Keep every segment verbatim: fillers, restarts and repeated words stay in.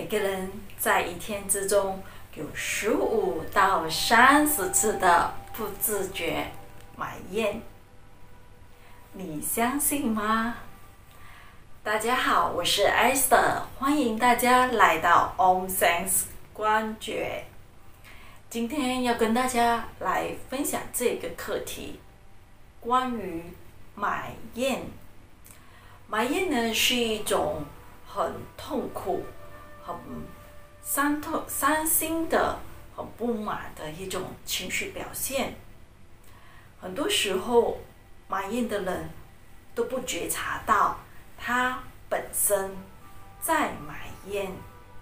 个人在一天之中有十五到三十次的不自觉埋怨，你相信吗？大家好，我是 Esther， 欢迎大家来到 Om Sense 观觉。今天要跟大家来分享这个课题，关于埋怨。埋怨呢是一种很痛苦、很伤透、伤心的、很不满的一种情绪表现。很多时候，埋怨的人都不觉察到他本身在埋怨。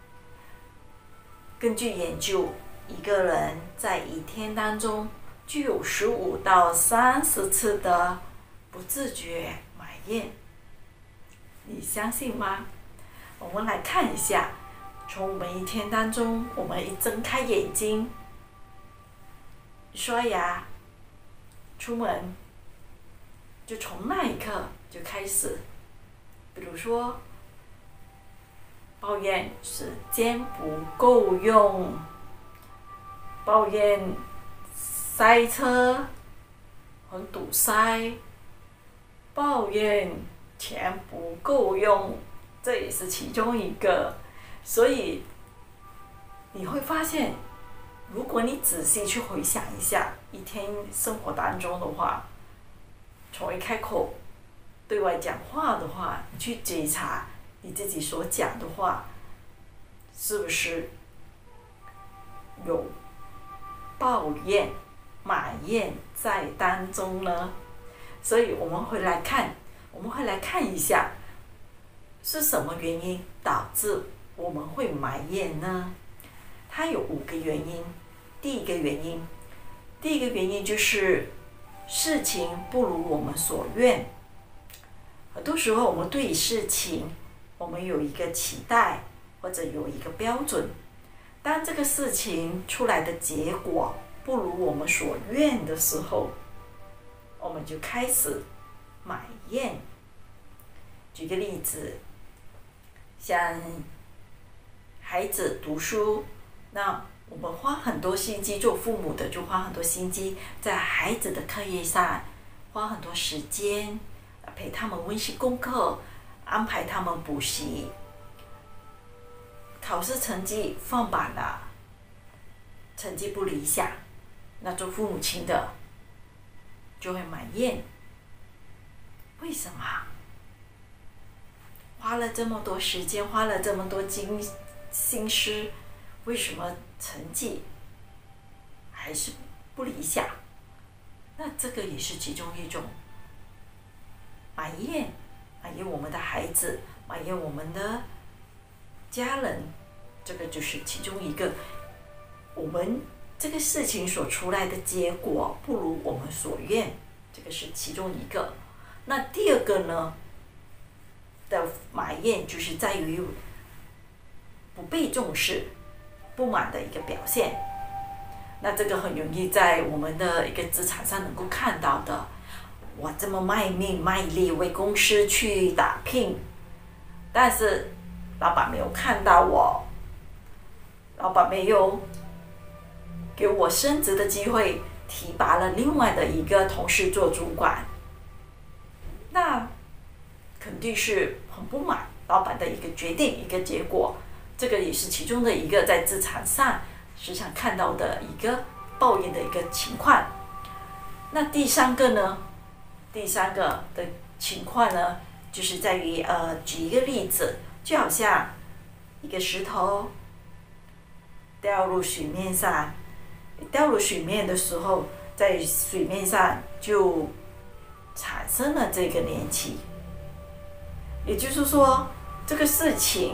根据研究，一个人在一天当中就有十五到三十次的不自觉埋怨。你相信吗？我们来看一下，从每一天当中，我们一睁开眼睛，刷牙，出门，就从那一刻就开始，比如说，抱怨时间不够用，抱怨塞车，很堵塞，抱怨钱不够用，这也是其中一个。所以你会发现，如果你仔细去回想一下一天生活当中的话，从一开口对外讲话的话，你去觉察你自己所讲的话，是不是有抱怨、埋怨在当中呢？所以我们会来看，我们会来看一下，是什么原因导致我们会埋怨呢？它有五个原因。第一个原因，第一个原因就是事情不如我们所愿。很多时候，我们对事情，我们有一个期待或者有一个标准，当这个事情出来的结果不如我们所愿的时候，我们就开始埋怨。举个例子，像孩子读书，那我们花很多心机，做父母的就花很多心机在孩子的课业上，花很多时间陪他们温习功课，安排他们补习，考试成绩放榜了，成绩不理想，那做父母亲的就会埋怨，为什么花了这么多时间，花了这么多精心思，为什么成绩还是不理想？那这个也是其中一种埋怨，埋怨我们的孩子，埋怨我们的家人，这个就是其中一个，我们这个事情所出来的结果不如我们所愿，这个是其中一个。那第二个呢的埋怨，就是在于不被重视、不满的一个表现。那这个很容易在我们的一个职场上能够看到的。我这么卖命卖力为公司去打拼，但是老板没有看到我，老板没有给我升职的机会，提拔了另外的一个同事做主管，那肯定是很不满老板的一个决定、一个结果。这个也是其中的一个在职场上时常看到的一个抱怨的一个情况。那第三个呢？第三个的情况呢，就是在于呃，举一个例子，就好像一个石头掉入水面上，掉入水面的时候，在水面上就产生了这个湍气。也就是说，这个事情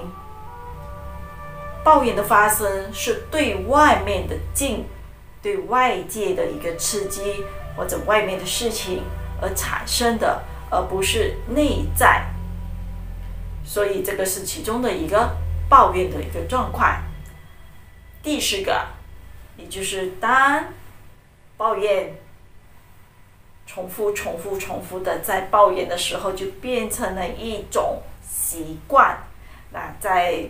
抱怨的发生是对外面的境、对外界的一个刺激或者外面的事情而产生的，而不是内在。所以这个是其中的一个抱怨的一个状况。第四个，也就是当抱怨重复、重复、重复的在抱怨的时候，就变成了一种习惯。那在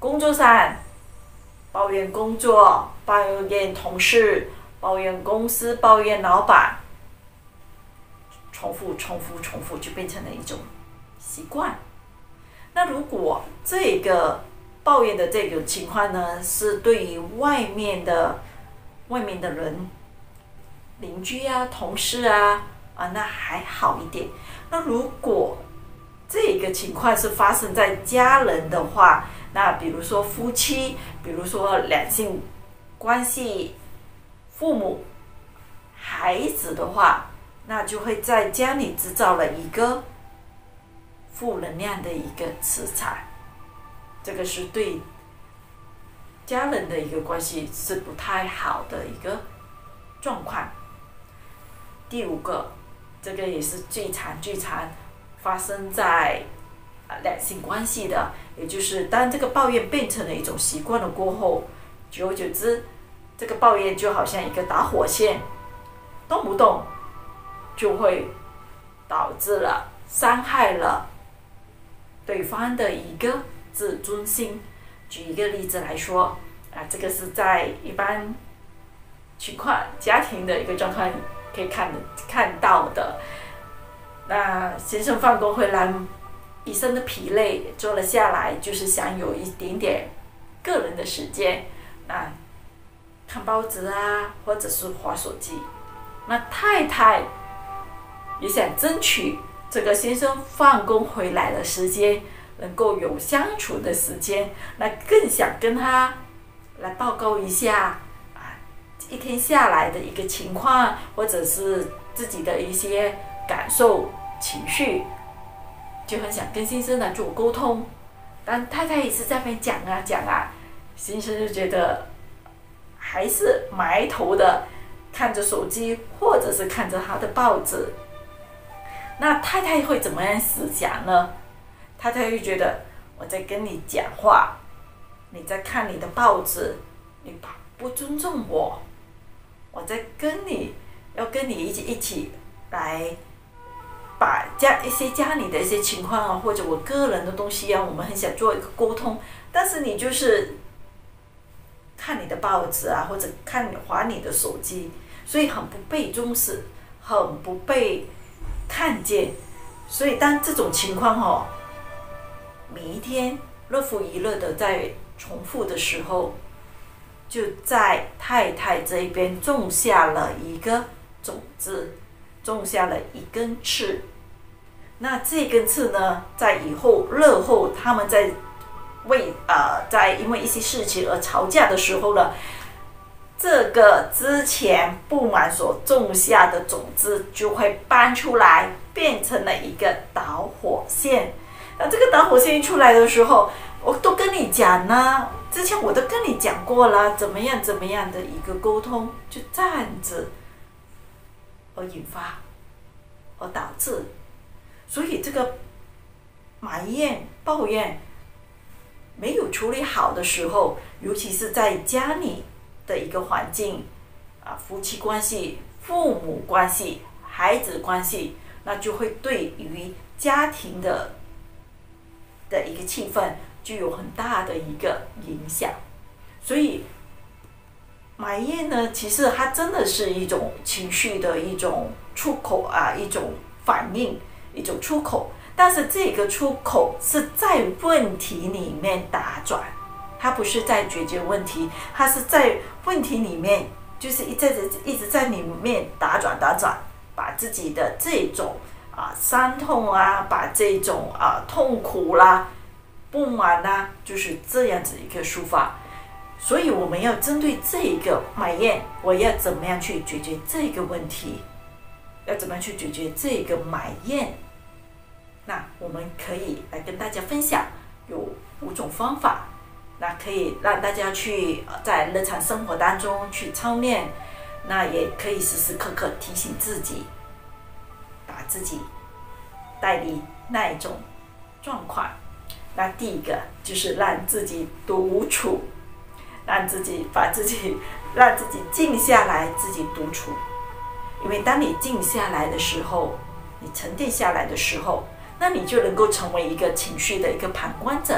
工作上抱怨工作，抱怨同事，抱怨公司，抱怨老板，重复重复重复就变成了一种习惯。那如果这个抱怨的这种情况呢，是对于外面的外面的人，邻居啊、同事啊啊，那还好一点。那如果这个情况是发生在家人的话，那比如说夫妻，比如说两性关系，父母、孩子的话，那就会在家里制造了一个负能量的一个磁场，这个是对家人的一个关系是不太好的一个状况。第五个，这个也是最常最常发生在两性关系的，也就是当这个抱怨变成了一种习惯了过后，久而久之，这个抱怨就好像一个导火线，动不动就会导致了伤害了对方的一个自尊心。举一个例子来说，啊，这个是在一般情况家庭的一个状况可以看看到的。那先生放工回来，一身的疲累，坐了下来，就是想有一点点个人的时间，那看报纸啊，或者是滑手机。那太太也想争取这个先生放工回来的时间，能够有相处的时间，那更想跟他来报告一下啊，一天下来的一个情况，或者是自己的一些感受、情绪，就很想跟先生来做沟通。但太太也是在那边讲啊讲啊，先生就觉得还是埋头的看着手机，或者是看着他的报纸。那太太会怎么样思想呢？太太会觉得我在跟你讲话，你在看你的报纸，你不尊重我，我在跟你要跟你一起一起来把家一些家里的一些情况啊，或者我个人的东西啊，我们很想做一个沟通，但是你就是看你的报纸啊，或者看你滑你的手机，所以很不被重视，很不被看见。所以当这种情况哦，每一天日复一日的在重复的时候，就在太太这边种下了一个种子，种下了一根刺。那这根刺呢，在以后日后他们在为呃在因为一些事情而吵架的时候呢，这个之前不满所种下的种子就会搬出来，变成了一个导火线。那这个导火线一出来的时候，我都跟你讲啦，之前我都跟你讲过了，怎么样怎么样的一个沟通，就这样子而引发，而导致。所以这个埋怨、抱怨没有处理好的时候，尤其是在家里的一个环境啊，夫妻关系、父母关系、孩子关系，那就会对于家庭的的一个气氛就有很大的一个影响。所以埋怨呢，其实它真的是一种情绪的一种出口啊，一种反应，一种出口。但是这个出口是在问题里面打转，它不是在解决问题，它是在问题里面，就是一直一直在里面打转打转，把自己的这种啊伤痛啊，把这种啊痛苦啦、不满啦，就是这样子一个抒发。所以我们要针对这个埋怨，我要怎么样去解决这个问题？要怎么样去解决这个埋怨？那我们可以来跟大家分享有五种方法，那可以让大家去在日常生活当中去操练，那也可以时时刻刻提醒自己，把自己带离那一种状况。那第一个就是让自己独处，让自己把自己让自己静下来，自己独处。因为当你静下来的时候，你沉淀下来的时候，那你就能够成为一个情绪的一个旁观者。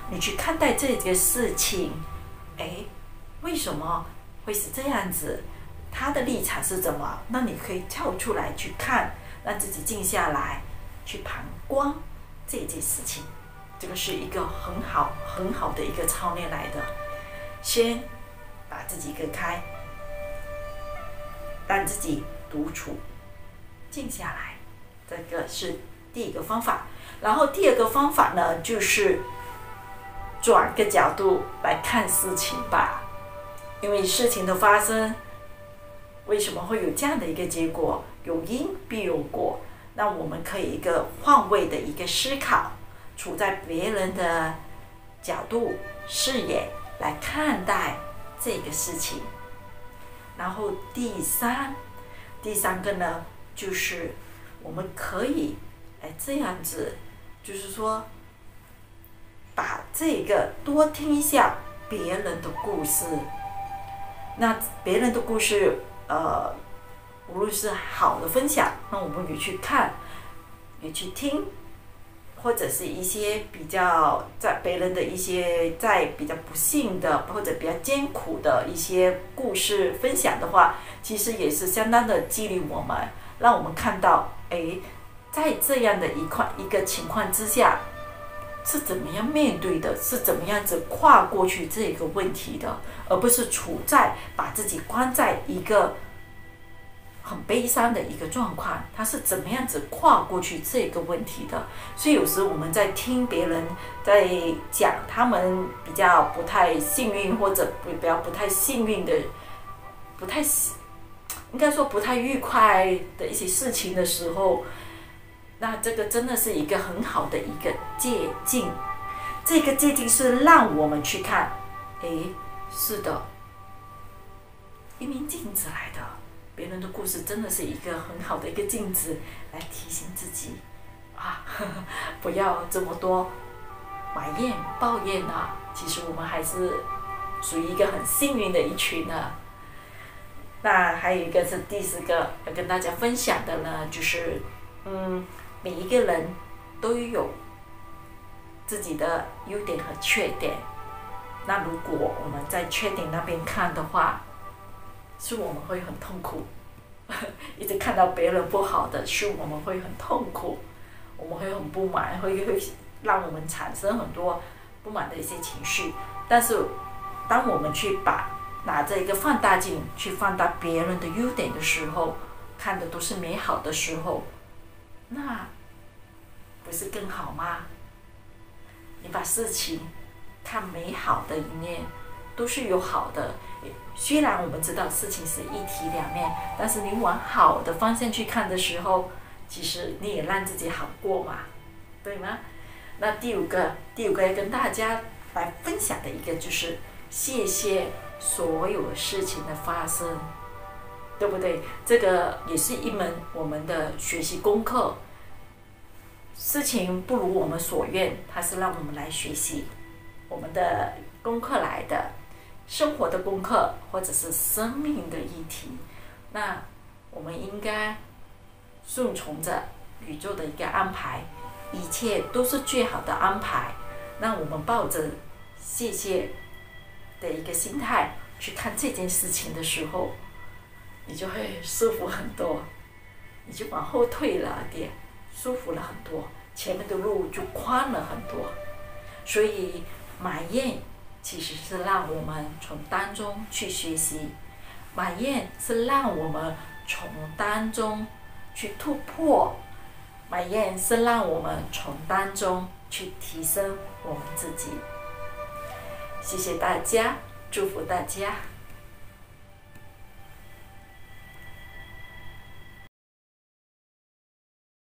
你去看待这个事情，哎，为什么会是这样子？他的立场是怎么？那你可以跳出来去看，让自己静下来，去旁观这件事情。这个是一个很好很好的一个操练来的。先把自己隔开，让自己独处，静下来，这个是第一个方法。然后第二个方法呢，就是转个角度来看事情吧。因为事情的发生，为什么会有这样的一个结果？有因必有果。那我们可以一个换位的一个思考，处在别人的角度、视野来看待这个事情。然后第三，第三个呢，就是我们可以哎这样子，就是说，把这个多听一下别人的故事。那别人的故事，呃，无论是好的分享，那我们也去看，也去听，或者是一些比较在别人的一些在比较不幸的或者比较艰苦的一些故事分享的话，其实也是相当的激励我们，让我们看到，哎，在这样的一块一个情况之下，是怎么样面对的，是怎么样子跨过去这个问题的，而不是处在把自己关在一个很悲伤的一个状况，他是怎么样子跨过去这个问题的。所以有时我们在听别人在讲他们比较不太幸运或者比较不太幸运的，不太应该说不太愉快的一些事情的时候，那这个真的是一个很好的一个借镜。这个借镜是让我们去看，诶，是的，一面镜子来的。别人的故事真的是一个很好的一个镜子，来提醒自己啊，呵呵，不要这么多埋怨抱怨啊。其实我们还是属于一个很幸运的一群呢。那还有一个是第四个要跟大家分享的呢，就是嗯，每一个人都有自己的优点和缺点。那如果我们在缺点那边看的话，是我们会很痛苦，一直看到别人不好的，是我们会很痛苦，我们会很不满，会会让我们产生很多不满的一些情绪。但是，当我们去把拿着一个放大镜去放大别人的优点的时候，看的都是美好的时候，那不是更好吗？你把事情看美好的一面，都是有好的。虽然我们知道事情是一体两面，但是你往好的方向去看的时候，其实你也让自己好过嘛，对吗？那第五个，第五个要跟大家来分享的一个就是谢谢所有事情的发生，对不对？这个也是一门我们的学习功课。事情不如我们所愿，它是让我们来学习我们的功课来的。生活的功课，或者是生命的议题，那我们应该顺从着宇宙的一个安排，一切都是最好的安排。那我们抱着谢谢的一个心态去看这件事情的时候，你就会舒服很多，你就往后退了点，舒服了很多，前面的路就宽了很多。所以埋怨其实是让我们从当中去学习，埋怨是让我们从当中去突破，埋怨是让我们从当中去提升我们自己。谢谢大家，祝福大家。